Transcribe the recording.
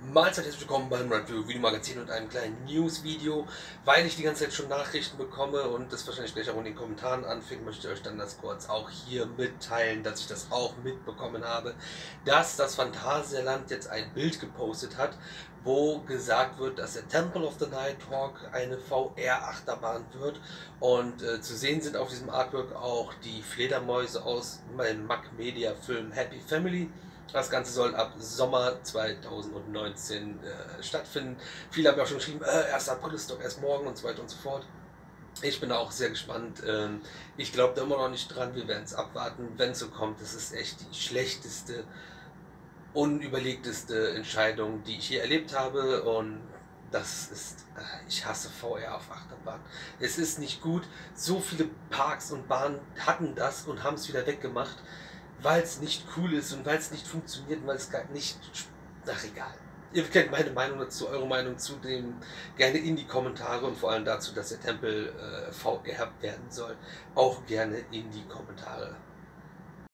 Mahlzeit, herzlich willkommen beim Review Video Magazin und einem kleinen News-Video. Weil ich die ganze Zeit schon Nachrichten bekomme und das wahrscheinlich gleich auch in den Kommentaren anfängt, möchte ich euch dann das kurz auch hier mitteilen, dass ich das auch mitbekommen habe, dass das Phantasialand jetzt ein Bild gepostet hat, wo gesagt wird, dass der Temple of the Nighthawk eine VR-Achterbahn wird. Und zu sehen sind auf diesem Artwork auch die Fledermäuse aus meinem Mac-Media-Film Happy Family. Das Ganze soll ab Sommer 2019 stattfinden. Viele haben ja auch schon geschrieben, 1. April ist doch erst morgen und so weiter und so fort. Ich bin auch sehr gespannt. Ich glaube da immer noch nicht dran. Wir werden es abwarten, wenn es so kommt. Das ist echt die schlechteste, unüberlegteste Entscheidung, die ich je erlebt habe. Und das ist, ich hasse VR auf Achterbahn. Es ist nicht gut. So viele Parks und Bahnen hatten das und haben es wieder weggemacht, weil es nicht cool ist und weil es nicht funktioniert und weil es gar nicht. Ach, egal. Ihr kennt meine Meinung dazu, eure Meinung zu dem gerne in die Kommentare und vor allem dazu, dass der Tempel VR werden soll, auch gerne in die Kommentare.